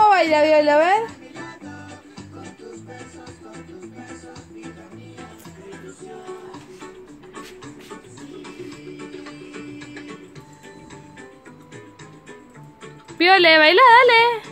¿Cómo baila Viola? A ver. Viola, baila, dale.